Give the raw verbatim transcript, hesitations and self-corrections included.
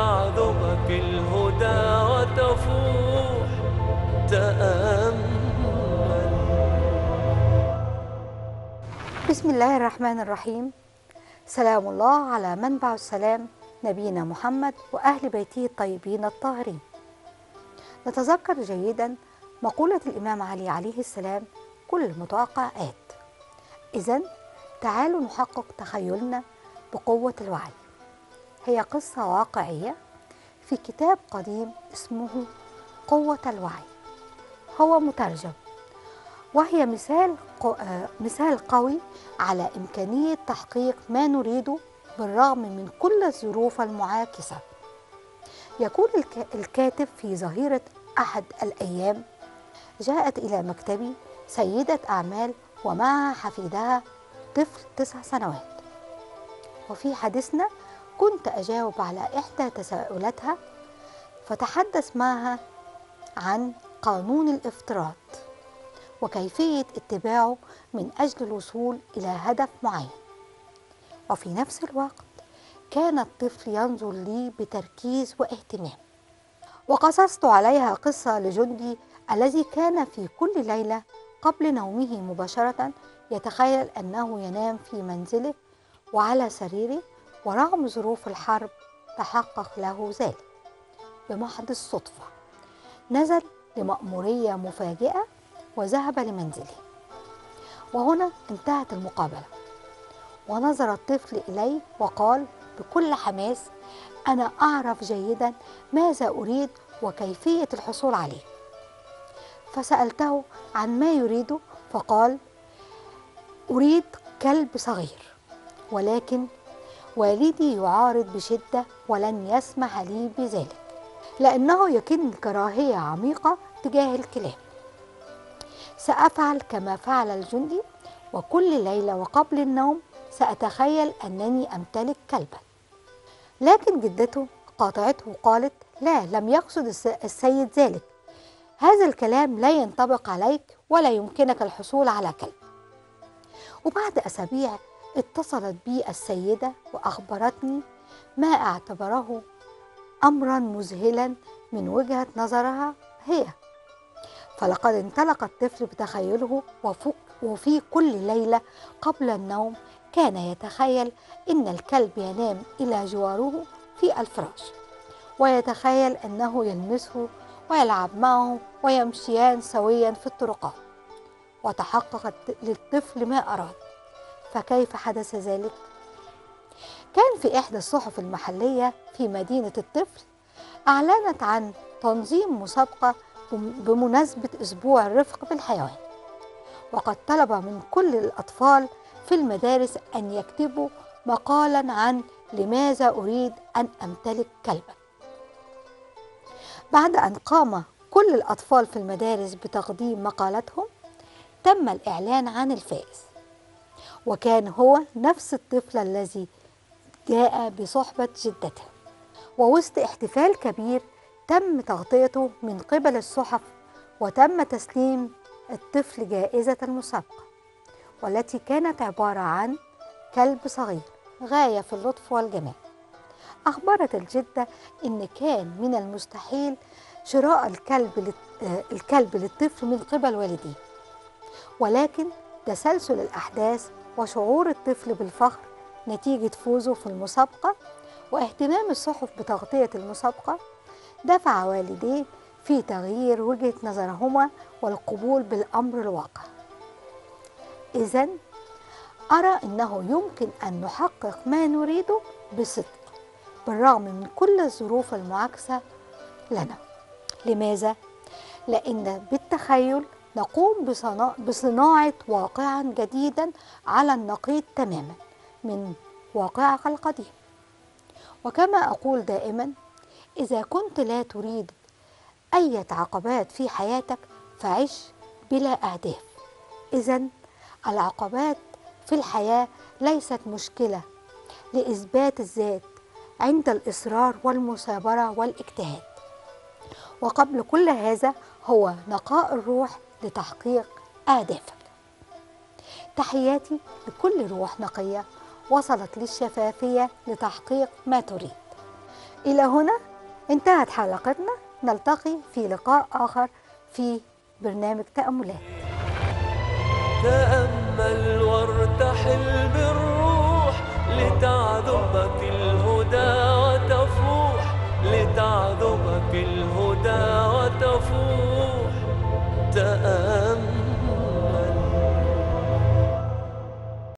يعذبك الهدى وتفوح. تأمل. بسم الله الرحمن الرحيم. سلام الله على منبع السلام نبينا محمد وأهل بيته الطيبين الطاهرين. نتذكر جيدا مقولة الإمام علي عليه السلام: كل المتوقع آت. إذن تعالوا نحقق تخيلنا بقوة الوعي. هي قصة واقعية في كتاب قديم اسمه قوة الوعي، هو مترجم، وهي مثال مثال قوي على إمكانية تحقيق ما نريده بالرغم من كل الظروف المعاكسة. يقول الكاتب: في ظهيرة أحد الأيام جاءت إلى مكتبي سيدة أعمال ومعها حفيدها طفل تسع سنوات، وفي حديثنا كنت أجاوب على إحدى تساؤلاتها، فتحدث معها عن قانون الافتراض وكيفية اتباعه من أجل الوصول إلى هدف معين. وفي نفس الوقت كان الطفل ينظر لي بتركيز واهتمام. وقصصت عليها قصة لجندي الذي كان في كل ليلة قبل نومه مباشرة يتخيل أنه ينام في منزله وعلى سريره، ورغم ظروف الحرب تحقق له ذلك بمحض الصدفة. نزل لمأمورية مفاجئة وذهب لمنزله، وهنا انتهت المقابلة. ونظر الطفل إلي وقال بكل حماس: أنا أعرف جيدا ماذا أريد وكيفية الحصول عليه. فسألته عن ما يريده، فقال: أريد كلب صغير، ولكن والدي يعارض بشدة ولن يسمح لي بذلك لأنه يكن كراهية عميقة تجاه الكلاب. سأفعل كما فعل الجندي، وكل ليلة وقبل النوم سأتخيل أنني أمتلك كلبا. لكن جدته قاطعته وقالت: لا، لم يقصد السيد ذلك، هذا الكلام لا ينطبق عليك ولا يمكنك الحصول على كلب. وبعد أسابيع اتصلت بي السيدة وأخبرتني ما اعتبره أمرا مذهلا من وجهة نظرها هي. فلقد انطلق الطفل بتخيله، وفي كل ليلة قبل النوم كان يتخيل إن الكلب ينام إلى جواره في الفراش، ويتخيل أنه يلمسه ويلعب معه ويمشيان سويا في الطرقات. وتحقق للطفل ما أراد. فكيف حدث ذلك؟ كان في إحدى الصحف المحلية في مدينة الطفل أعلنت عن تنظيم مسابقة بمناسبة أسبوع الرفق بالحيوان، وقد طلب من كل الأطفال في المدارس أن يكتبوا مقالا عن لماذا أريد أن أمتلك كلبا. بعد أن قام كل الأطفال في المدارس بتقديم مقالتهم، تم الإعلان عن الفائز، وكان هو نفس الطفل الذي جاء بصحبة جدته. ووسط احتفال كبير تم تغطيته من قبل الصحف، وتم تسليم الطفل جائزة المسابقة، والتي كانت عبارة عن كلب صغير غاية في اللطف والجمال. أخبرت الجدة إن كان من المستحيل شراء الكلب الكلب للطفل من قبل والديه، ولكن تسلسل الأحداث وشعور الطفل بالفخر نتيجة فوزه في المسابقة واهتمام الصحف بتغطية المسابقة دفع والديه في تغيير وجهة نظرهما والقبول بالأمر الواقع. إذن أرى أنه يمكن أن نحقق ما نريده بصدق بالرغم من كل الظروف المعاكسة لنا. لماذا؟ لأن بالتخيل نقوم بصناعة واقعا جديدا على النقيض تماما من واقعك القديم. وكما أقول دائما: إذا كنت لا تريد أي عقبات في حياتك فعش بلا أهداف. إذن العقبات في الحياة ليست مشكلة لإثبات الذات عند الإصرار والمثابرة والاجتهاد، وقبل كل هذا هو نقاء الروح لتحقيق أهدافك. تحياتي لكل روح نقية وصلت للشفافية لتحقيق ما تريد. إلى هنا انتهت حلقتنا، نلتقي في لقاء آخر في برنامج تأملات. تأمل وارتحل بالروح